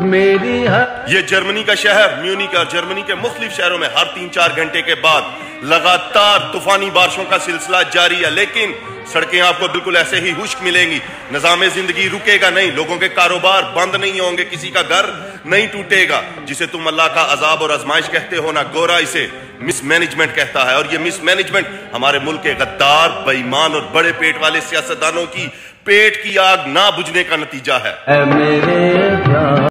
मेरी ये जर्मनी का शहर म्यूनिख और जर्मनी के मुख्तलिफ शहरों में हर 3-4 घंटे के बाद लगातार तूफानी बारिशों का सिलसिला जारी है, लेकिन सड़कें आपको बिल्कुल ऐसे ही खुश्क मिलेंगी। निजाम जिंदगी रुकेगा नहीं, लोगों के कारोबार बंद नहीं होंगे, किसी का घर नहीं टूटेगा। जिसे तुम अल्लाह का अजाब और आजमाइश कहते हो ना, गोरा इसे मिसमैनेजमेंट कहता है। और ये मिसमैनेजमेंट हमारे मुल्क के गद्दार, बेईमान और बड़े पेट वाले सियासतदानों की पेट की आग ना बुझने का नतीजा है। मेरे